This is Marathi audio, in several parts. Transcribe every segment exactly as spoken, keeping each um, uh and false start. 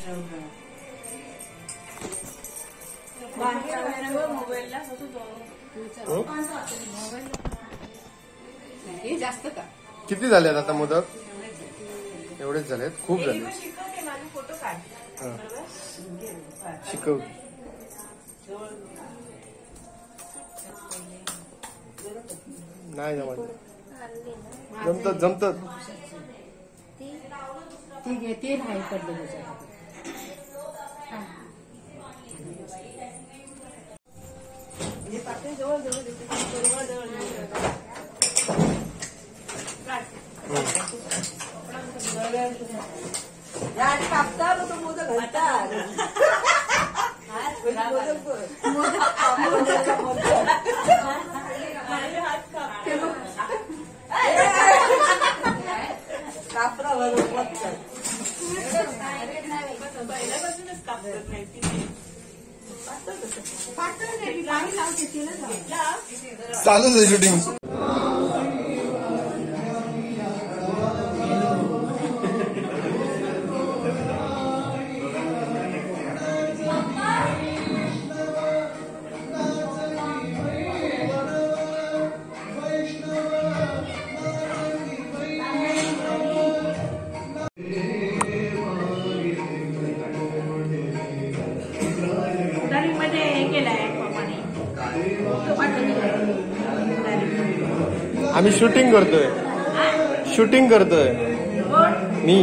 जास्त का किती झालेत आता मोदक? एवढेच झालेत, खूप झाले. शिकव नाही जमत, जमतात जमतात. ती घेते नाही पडले जवळ जवळ कापता तो मोदक घालतात. पहिल्यापासूनच कापतात नाही चालूच आहे शूटिंग. आम्ही शूटिंग करतोय, शूटिंग करतोय मी.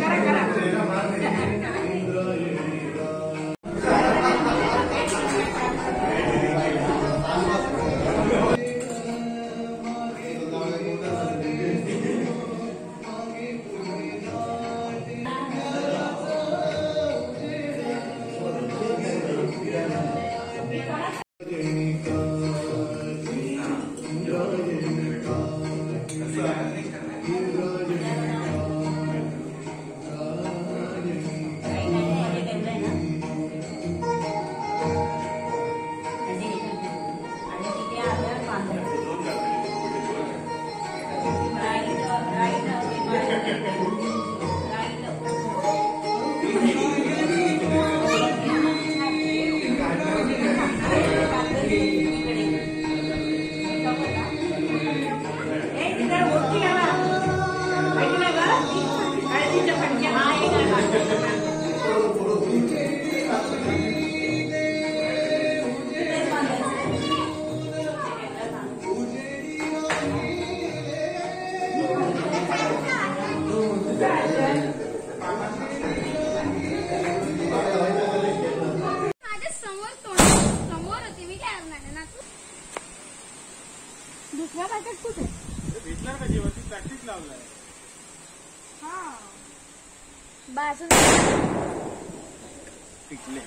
दुसऱ्या पॅकेट कुठे भेटला का जेवण? प्रॅक्टिस लावलाय. हा बास पिकले.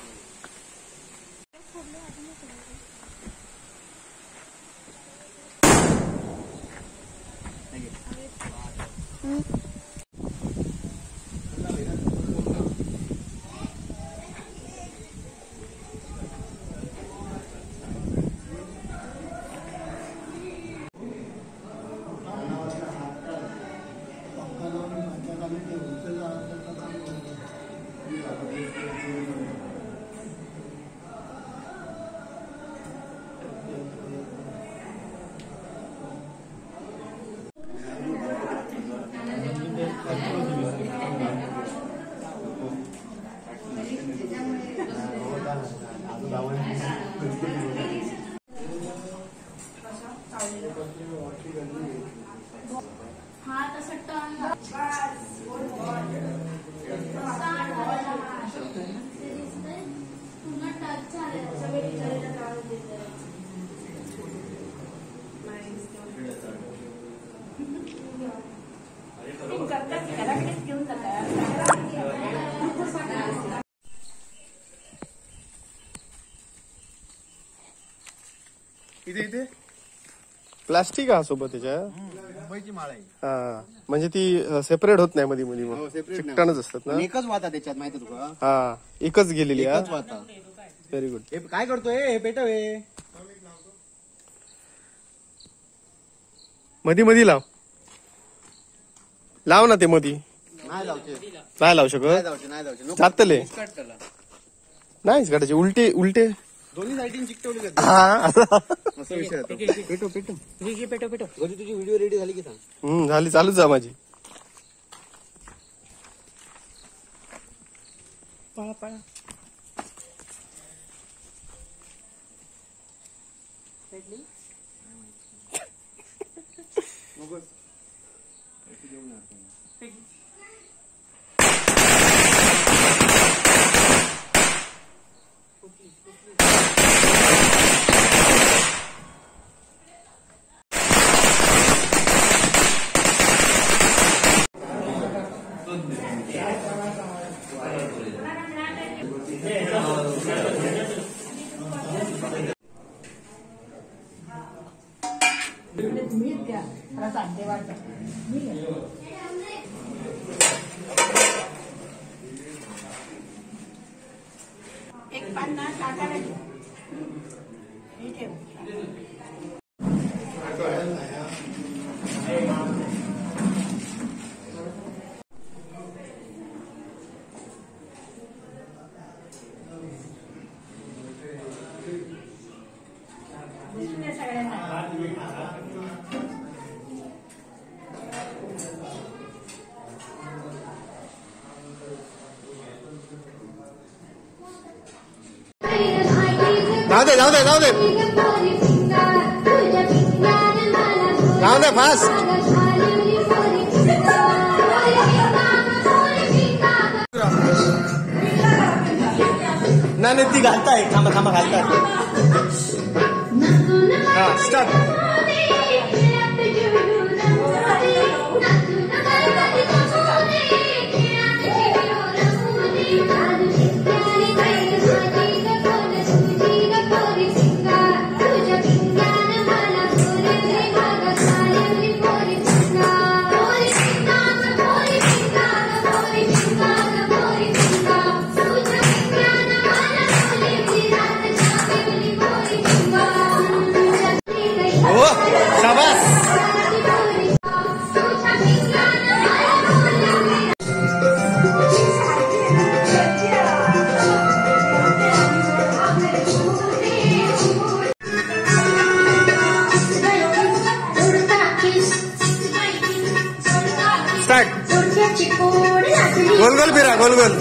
हा तसं टर्न पूर्ण टच झालं घेऊन इथे इथे प्लास्टिक हा सोबत त्याच्या. मुंबईची माळ आहे. हा म्हणजे ती सेपरेट होत नाही मध्ये मध्ये, मग चिकटानच असतात ना. एकच वाता त्याच्यात माहिती तुका? हा एकच गेलेली. एकच वाता. Very good. हे काय करतोय? हे पेटव. हे मधी मधी लाव, लाव ना ते मधी. नाही लावचे नाही लावू शकत नाही लावचे नाही लावचे नको. जातले काढ त्याला. नाहीच काढायचे उलटे उलटे दोन्ही साईडीन चिकटवली जाते हा असं. असा विषय होतो. पेटो पेटो पेटो पेटो घरी तुझी व्हिडिओ रेडी झाली की सांग. हम्म झाली चालूच जा माझी. पळा पळा एक पन्नास टाकायला घे. हे ठेव. जाऊ दे जाऊ दे जाऊ दे जाऊ दे फास्ट. नाही नाही ती घालताय थांबा थांबा घालताय. हा स्टार्ट. हो शाबास. स्टार्ट. गोल गोल फिरा गोल गोल.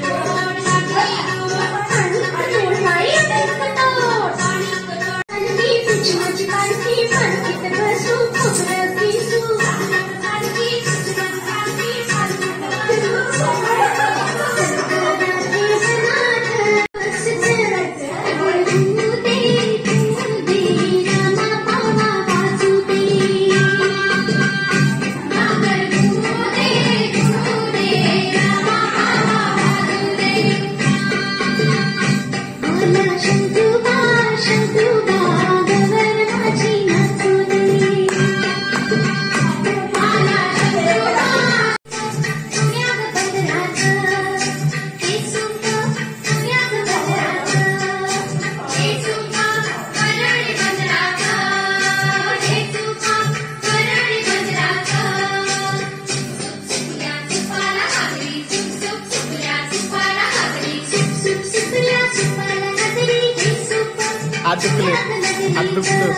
हात दुखले हात दुखलं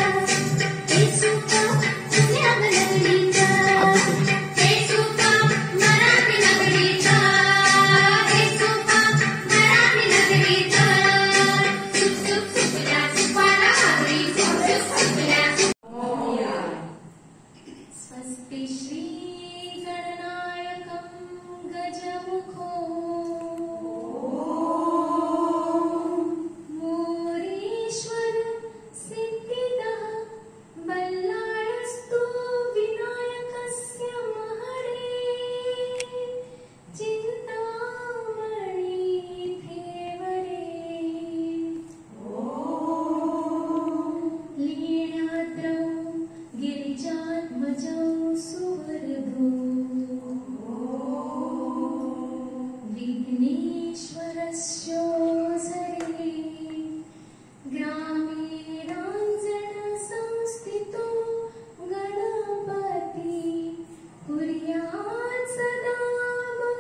कुर्यात् सदा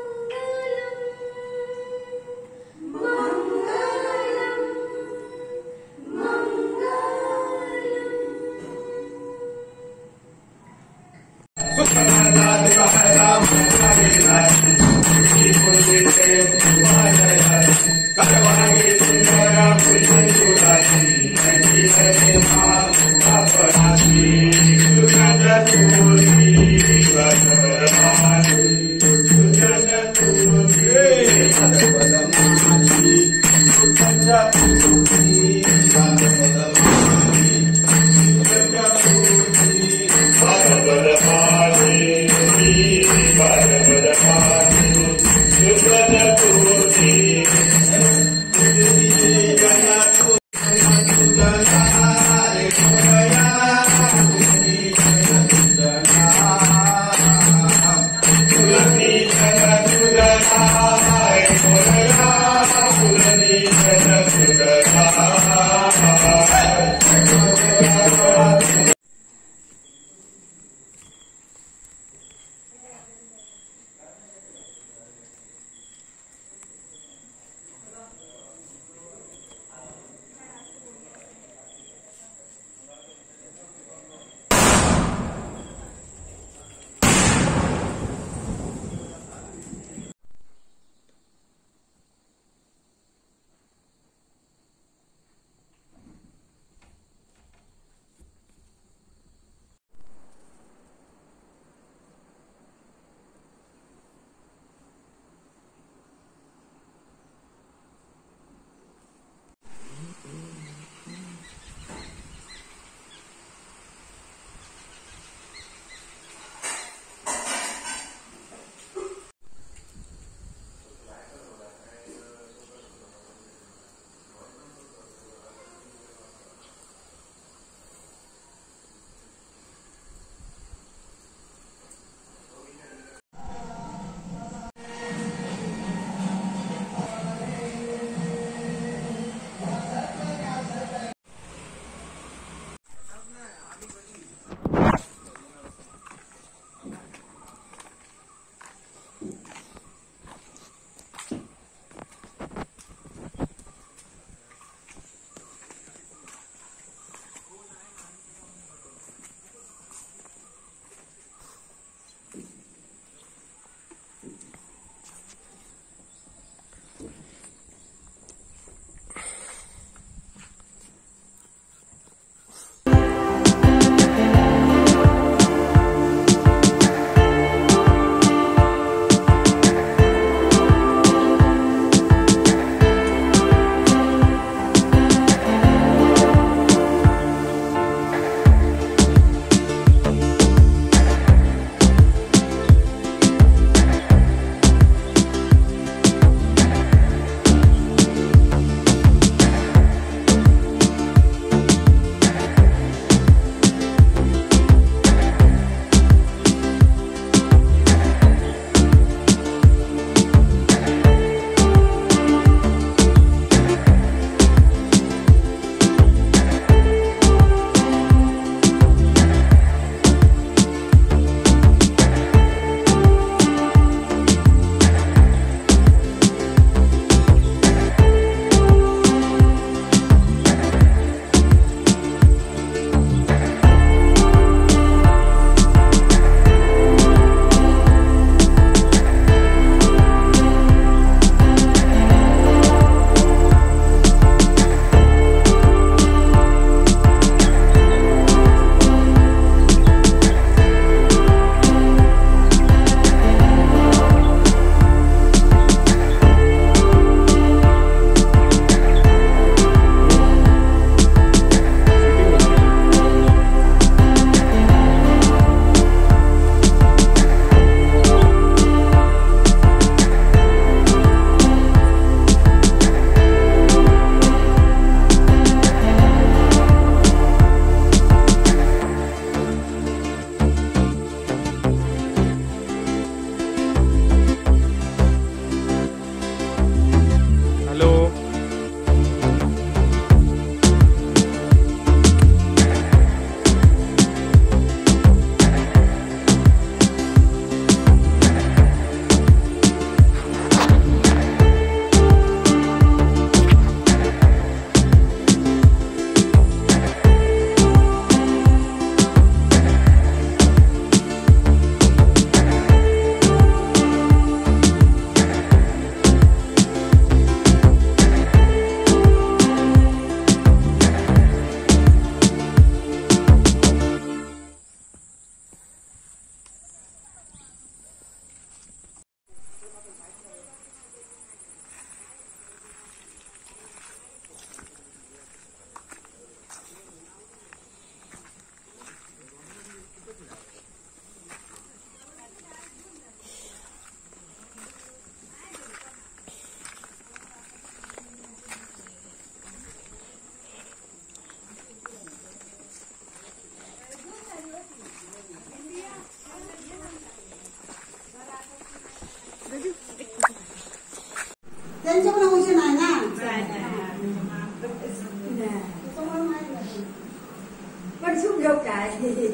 पण सूप घेऊ काय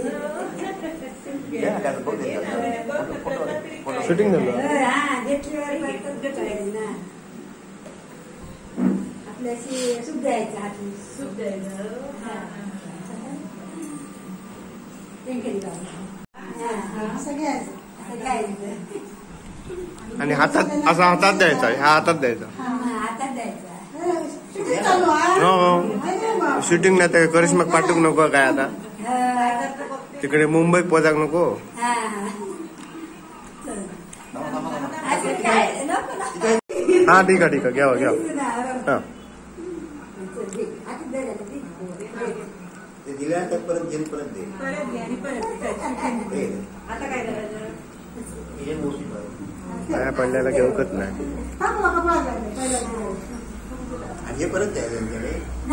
शूटिंग झालं हा घेतल्यावर ना आपल्याशी सूप द्यायचं हाती सूप द्यायचं सगळ्याच आणि हातात असा हातात द्यायचा ह्या हातात द्यायचा हातात द्यायचा हो शूटिंग नाही तर करिश्मा पाठवू नको काय आता तिकडे मुंबईत पोचाक नको हा ठीक आहे ठीक आहे घ्यावा घ्या हा दिल्यानंतर परत घेऊन परत दे आता काय करायचं पाया पडल्याला घेऊकच नाही आणि हे परत द्यायचं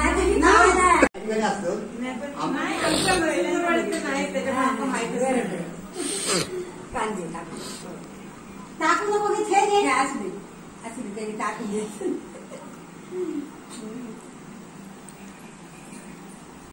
असतं कांदे टाकू नको हे असू दे असू दे टाकून दे